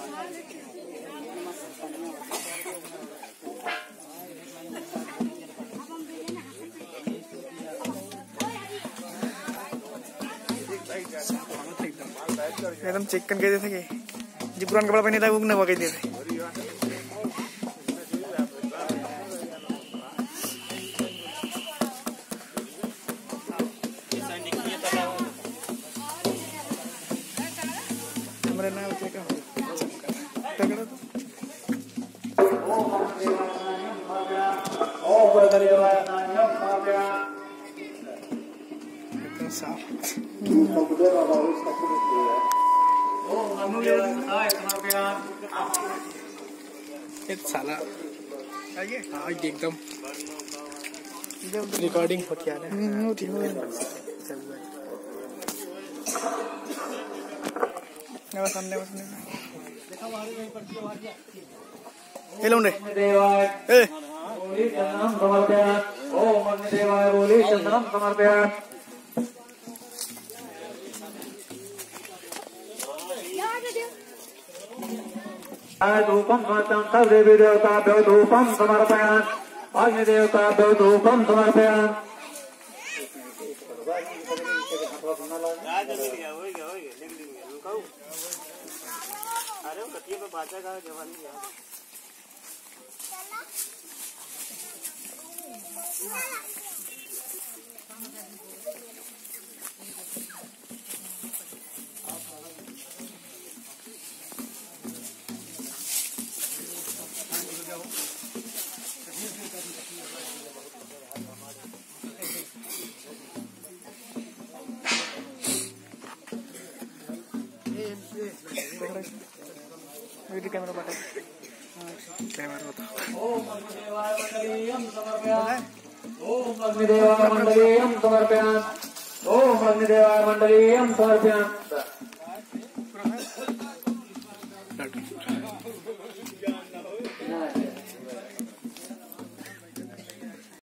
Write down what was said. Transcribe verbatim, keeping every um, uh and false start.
एकदम चेक करके देते कि जो पुराना कपड़ा पहने था वो नवा कह देते। हमारे ना उतरे का तगड़ा तो एकदम साफ साला आइए हाँ एकदम रिकॉर्डिंग होती है ना ठीक है सामने ये लो ए ओम अग्निदेवाय बोले चंदनम समर्पयामि। धूपम समर्पयामि सर्वदेवी देवताभ्यो धूपम समर्पयामि अग्निदेवताभ्यो धूपम समर्पयामि। वीडियो कैमरा बटा कैमरा होता ओम अग्निदेवाय मंडलीयं समर्पयामि ओम अग्निदेवाय मंडलीयं समर्पयामि ओम अग्निदेवाय मंडलीयं समर्पयामि।